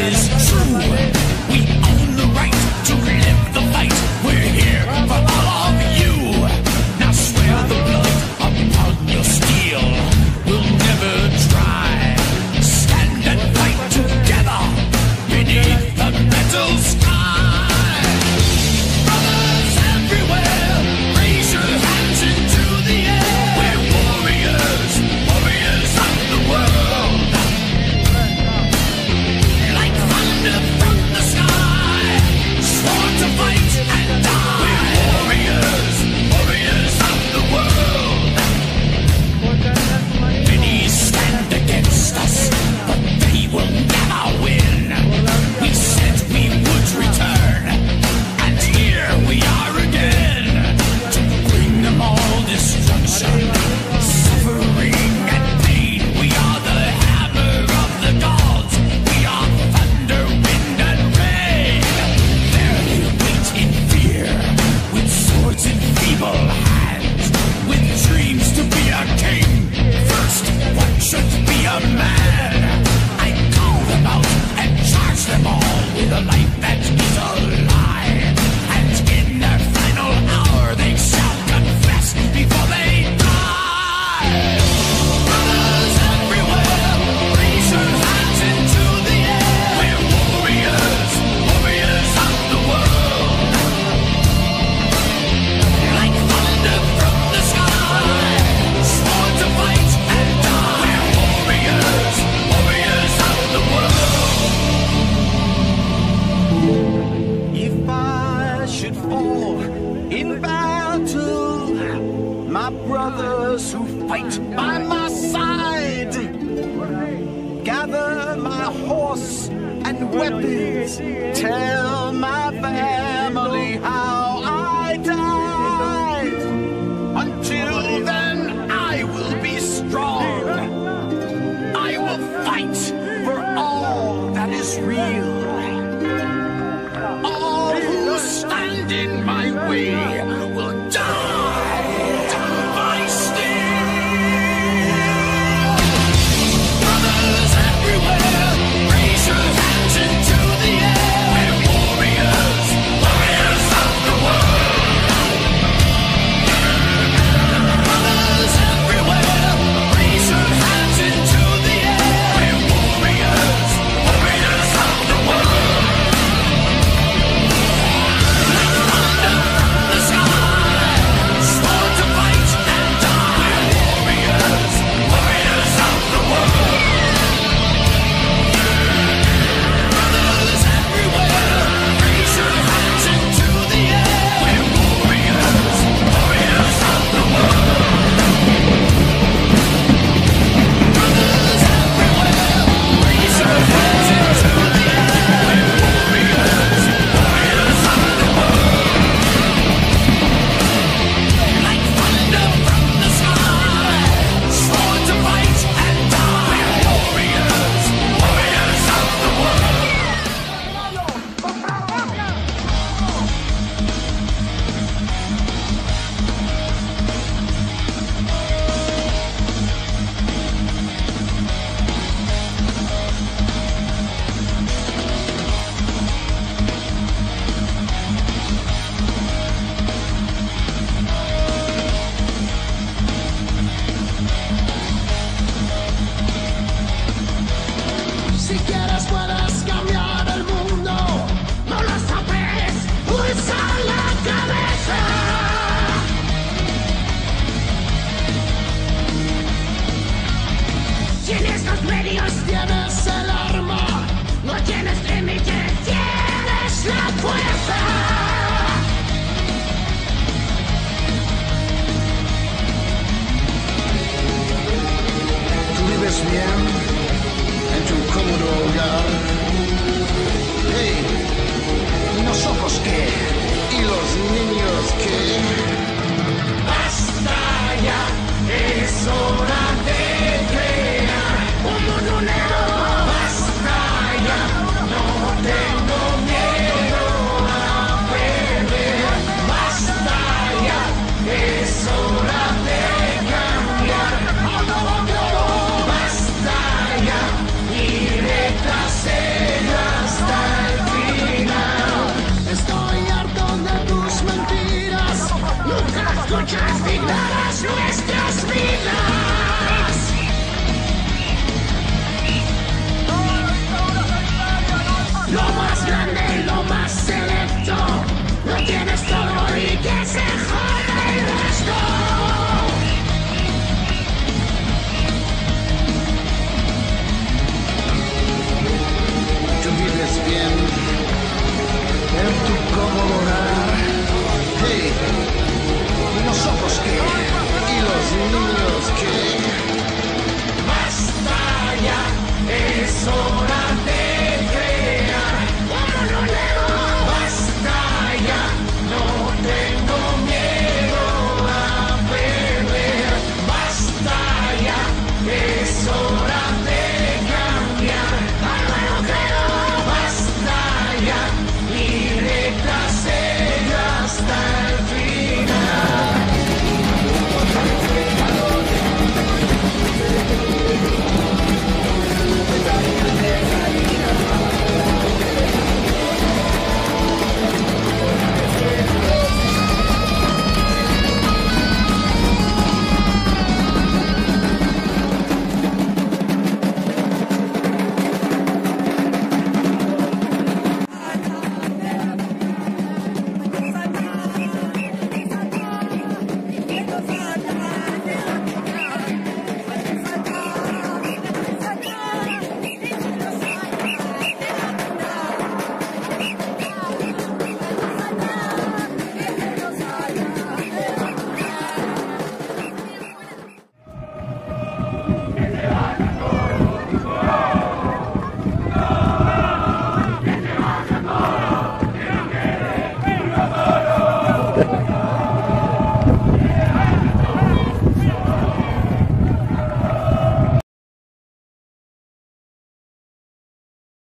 is true. We own the right to live the fight. We're here for all of you. Now swear the blood upon your steel will never dry. Stand and fight together beneath the metal sky. Brothers everywhere, raise your hands into the air. We're warriors, warriors of the world. Like thunder from the sky, sworn to fight and die. We're warriors, warriors of the world. Many stand against us, but they will never win. We said we would return, and here we are again, to bring them all destruction, suffering and pain. We are the hammer of the gods. We are thunder, wind and rain. There they wait in fear, with swords in feeble hands, with dreams to be a king. First, what should be a man? I call them out and charge them all with a life that is a lie. And in their final hour they shall confess before they die. Brothers everywhere, raise your hands into the air. We're warriors, warriors of the world. Like thunder from the sky, sworn to fight and die. We're warriors, warriors of the world. If I should fall in battle, my brothers who fight by my side gather my horse and weapons, tell my family how I died. Until then, I will be strong. I will fight for all that is real.